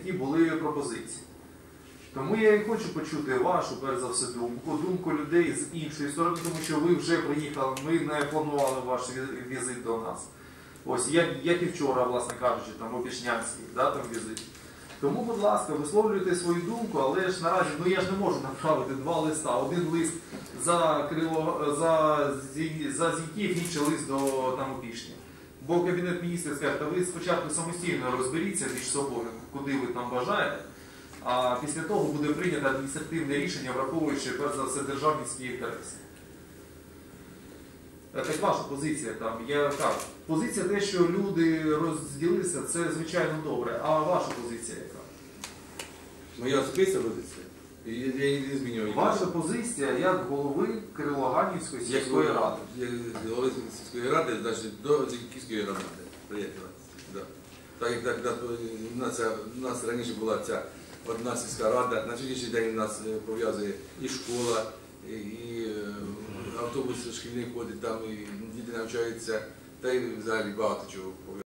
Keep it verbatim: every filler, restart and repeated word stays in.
які були пропозиції. Тому я і хочу почути вашу, перш за все, думку, думку людей з іншої сторони, тому що ви вже приїхали, ми не планували ваш візит до нас. Ось, як, як і вчора, власне кажучи, там Опішнянський, да, там візит. Тому, будь ласка, висловлюйте свою думку, але ж наразі, ну я ж не можу направити два листа. Один лист за Крило, за, за Зіньків, інший лист до там Опішні. Бо Кабінет міністрів скаже, та ви спочатку самостійно розберіться між собою, куди ви там бажаєте, а після того буде прийнято адміністративне рішення, враховуючи, перш за все, державницькі інтереси. Так ваша позиція там, я кажу, позиція те, що люди розділилися, це звичайно добре, а ваша позиція яка? Моя особиста позиція? Я її не змінюю. Ваша позиція як голови Крило-Ганівської сільської ради? Як голови сільської ради, значить до Зіньківської ради. Да. Так як так, у, нас, у нас раніше була ця одна сільська рада, на сьогоднішній день у нас пов'язує і школа, і, і автобус шкільний ходить, там і діти навчаються, та й взагалі багато чого пов'язує.